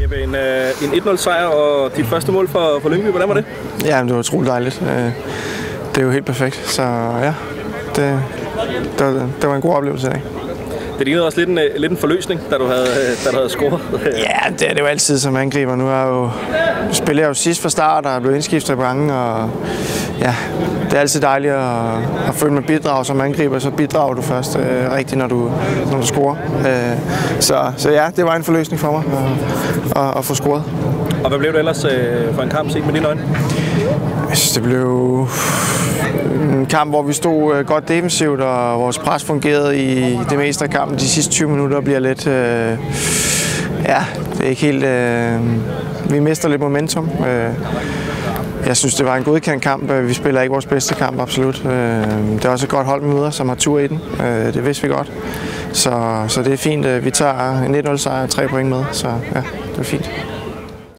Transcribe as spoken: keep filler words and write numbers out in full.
Jeppe, en, øh, en et nul sejr og dit første mål for, for Lyngby, hvordan var det? Ja, det var utroligt dejligt. Det er jo helt perfekt, så ja, det, det, det var en god oplevelse i dag. Det lignede også lidt en, lidt en forløsning, da du havde, da du havde scoret. Ja, det er det jo altid som angriber. Nu er jo, spiller jeg jo sidst fra start og er blevet indskiftet på gange, og ja, det er altid dejligt at, at føle med bidrag som angriber, så bidrager du først øh, rigtigt, når du, når du scorer. Øh, så, så ja, det var en forløsning for mig at, at, at få scoret. Og hvad blev det ellers øh, for en kamp set med dine øjne? Jeg synes, det blev en kamp, hvor vi stod godt defensivt, og vores pres fungerede i det meste af kampen. De sidste tyve minutter bliver lidt... Øh, ja, det er ikke helt... Øh, vi mister lidt momentum. Øh, jeg synes, det var en godkendt kamp. Vi spiller ikke vores bedste kamp, absolut. Øh, det er også et godt hold med møder, som har tur i den. Øh, det vidste vi godt. Så, så det er fint. Vi tager en et nul sejr og tre point med, så ja, det er fint.